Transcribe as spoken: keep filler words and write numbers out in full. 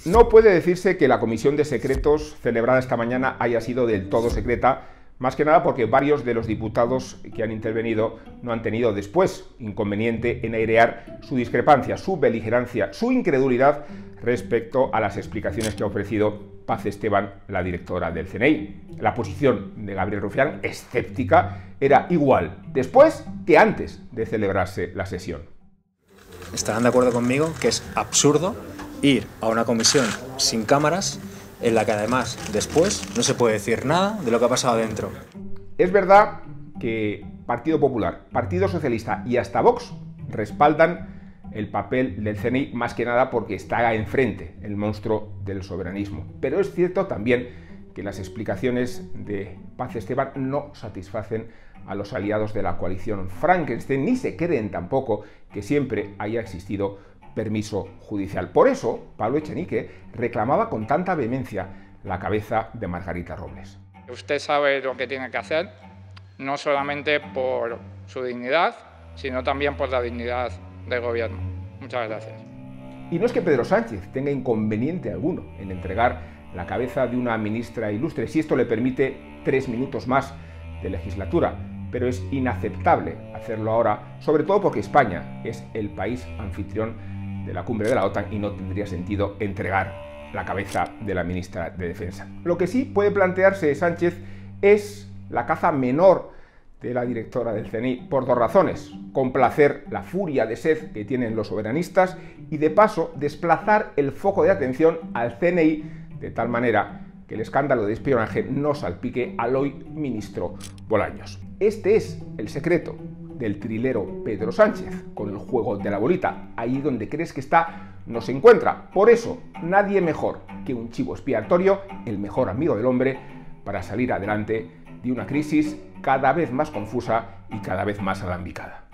No puede decirse que la comisión de secretos celebrada esta mañana haya sido del todo secreta, más que nada porque varios de los diputados que han intervenido no han tenido después inconveniente en airear su discrepancia, su beligerancia, su incredulidad respecto a las explicaciones que ha ofrecido Paz Esteban, la directora del C N I. La posición de Gabriel Rufián, escéptica, era igual después que antes de celebrarse la sesión. Estarán de acuerdo conmigo que es absurdo ir a una comisión sin cámaras en la que además después no se puede decir nada de lo que ha pasado dentro. Es verdad que Partido Popular, Partido Socialista y hasta Vox respaldan el papel del C N I más que nada porque está enfrente el monstruo del soberanismo. Pero es cierto también que las explicaciones de Paz Esteban no satisfacen a los aliados de la coalición Frankenstein, ni se creen tampoco que siempre haya existido permiso judicial. Por eso, Pablo Echenique reclamaba con tanta vehemencia la cabeza de Margarita Robles. Usted sabe lo que tiene que hacer, no solamente por su dignidad, sino también por la dignidad del gobierno. Muchas gracias. Y no es que Pedro Sánchez tenga inconveniente alguno en entregar la cabeza de una ministra ilustre, si esto le permite tres minutos más de legislatura, pero es inaceptable hacerlo ahora, sobre todo porque España es el país anfitrión de la cumbre de la OTAN y no tendría sentido entregar la cabeza de la ministra de Defensa. Lo que sí puede plantearse Sánchez es la caza menor de la directora del C N I por dos razones: complacer la furia de sed que tienen los soberanistas y de paso desplazar el foco de atención al C N I de tal manera que el escándalo de espionaje no salpique al hoy ministro Bolaños. Este es el secreto del trilero Pedro Sánchez, con el juego de la bolita. Ahí donde crees que está, no se encuentra. Por eso, nadie mejor que un chivo expiatorio, el mejor amigo del hombre, para salir adelante de una crisis cada vez más confusa y cada vez más alambicada.